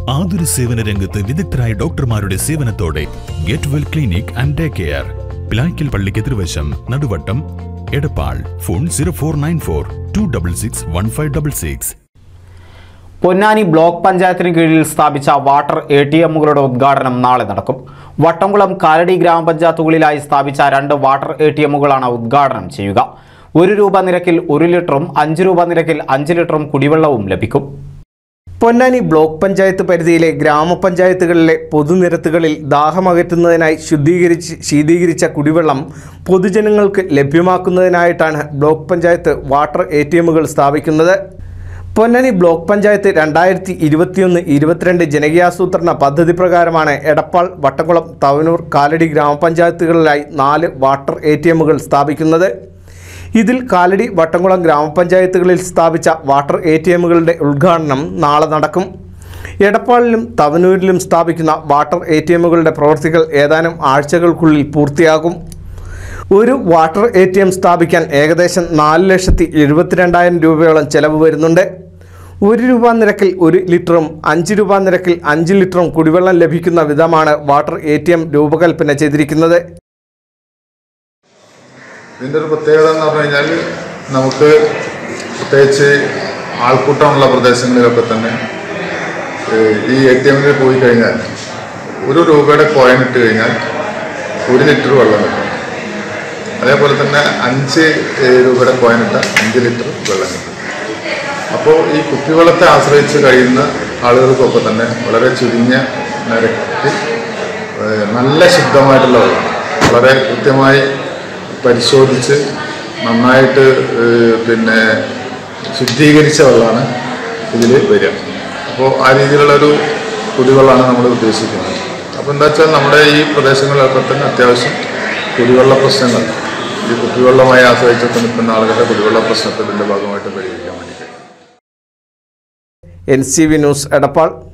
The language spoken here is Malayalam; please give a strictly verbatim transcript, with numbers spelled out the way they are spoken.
ആതുര സേവന രംഗത്ത് വിദഗ്ധരായ ഡോക്ടർമാരുടെ സേവനത്തോടെ get well clinic and day care, Pilaikkal പള്ളിക്ക് എതിർവശം, Naduvattam, Edappal. Phone zero four nine four two double six one five double six. Ponnani block പഞ്ചായത്തിന് കീഴിൽ സ്ഥാപിച്ച വാട്ടർ എ ടി എമ്മുകളുടെ ഉദ്ഘാടനം നാളെ നടക്കും. വട്ടംകുളം, കാലടി ഗ്രാമപഞ്ചായത്തുകളിലായി സ്ഥാപിച്ച രണ്ട് വാട്ടർ എ ടി എമ്മുകളാണ് ഉദ്ഘാടനം ചെയ്യുക. ഒരു രൂപ നിരക്കിൽ ഒരു ലിറ്ററും അഞ്ച് രൂപ നിരക്കിൽ അഞ്ച് ലിറ്ററും കുടിവെള്ളവും ലഭിക്കും. പൊന്നാനി ബ്ലോക്ക് പഞ്ചായത്ത് പരിധിയിലെ ഗ്രാമപഞ്ചായത്തുകളിലെ പൊതുനിരത്തുകളിൽ ദാഹമകറ്റുന്നതിനായി ശുദ്ധീകരിച്ച് ശീതീകരിച്ച കുടിവെള്ളം പൊതുജനങ്ങൾക്ക് ലഭ്യമാക്കുന്നതിനായിട്ടാണ് block panchayat water A T എമ്മുകൾ സ്ഥാപിക്കുന്നത്. പൊന്നാനി ബ്ലോക്ക് പഞ്ചായത്ത് രണ്ടായിരത്തി ഇരുപത്തിയൊന്ന് ഇരുപത്തിരണ്ട് ജനകീയാസൂത്രണ പദ്ധതി പ്രകാരമാണ് എടപ്പാൾ, വട്ടംകുളം, തവനൂർ, കാലടി ഗ്രാമപഞ്ചായത്തുകളിലായി നാല് വാട്ടർ എ ടി എമ്മുകൾ സ്ഥാപിക്കുന്നത്. ഇതിൽ കാലടി, വട്ടംകുളം ഗ്രാമപഞ്ചായത്തുകളിൽ സ്ഥാപിച്ച വാട്ടർ എ ടി എമ്മുകളുടെ ഉദ്ഘാടനം നാളെ നടക്കും. എടപ്പാളിലും തവനൂരിലും സ്ഥാപിക്കുന്ന വാട്ടർ എ ടി എമ്മുകളുടെ പ്രവൃത്തികൾ ഏതാനും ആഴ്ചകൾക്കുള്ളിൽ പൂർത്തിയാകും. ഒരു വാട്ടർ എ ടി എം സ്ഥാപിക്കാൻ ഏകദേശം നാല് ലക്ഷത്തി എഴുപത്തിരണ്ടായിരം രൂപയോളം ചെലവ് വരുന്നുണ്ട്. ഒരു രൂപ നിരക്കിൽ ഒരു ലിറ്ററും അഞ്ച് രൂപ നിരക്കിൽ അഞ്ച് ലിറ്ററും കുടിവെള്ളം ലഭിക്കുന്ന വിധമാണ് വാട്ടർ എ ടി എം രൂപകൽപ്പന ചെയ്തിരിക്കുന്നത്. ഇതിൻ്റെ ഒരു പ്രത്യേകത എന്ന് പറഞ്ഞു കഴിഞ്ഞാൽ നമുക്ക് പ്രത്യേകിച്ച് ആൾക്കൂട്ടമുള്ള പ്രദേശങ്ങളിലൊക്കെ തന്നെ ഈ എ ടി എമ്മിൽ പോയി കഴിഞ്ഞാൽ ഒരു രൂപയുടെ കോയിൻ ഇട്ട് കഴിഞ്ഞാൽ ഒരു ലിറ്റർ വെള്ളം കിട്ടും. അതേപോലെ തന്നെ അഞ്ച് രൂപയുടെ കോയിൻ ഇട്ടാൽ അഞ്ച് ലിറ്റർ വെള്ളം കിട്ടും. അപ്പോൾ ഈ കുപ്പിവെള്ളത്തെ ആശ്രയിച്ച് കഴിയുന്ന ആളുകൾക്കൊക്കെ തന്നെ വളരെ ചുരുങ്ങിയ നിരക്കിൽ നല്ല ശുദ്ധമായിട്ടുള്ള വെള്ളം, വളരെ കൃത്യമായി പരിശോധിച്ച് നന്നായിട്ട് പിന്നെ ശുദ്ധീകരിച്ച വെള്ളമാണ് ഇതിൽ വരിക. അപ്പോൾ ആ രീതിയിലുള്ളൊരു കുടിവെള്ളമാണ് നമ്മൾ ഉദ്ദേശിക്കുന്നത്. അപ്പോൾ എന്താ വെച്ചാൽ നമ്മുടെ ഈ പ്രദേശങ്ങളിലൊക്കെ തന്നെ അത്യാവശ്യം കുടിവെള്ള പ്രശ്നങ്ങൾ ഈ കുടിവെള്ളമായി ആശ്രയിച്ചൊക്കെ നിൽക്കുന്ന ആളുകളുടെ കുടിവെള്ള പ്രശ്നത്തിൻ്റെ ഭാഗമായിട്ട് പരിഹരിക്കാൻ വേണ്ടിയിട്ട്. N C V news, Edappal.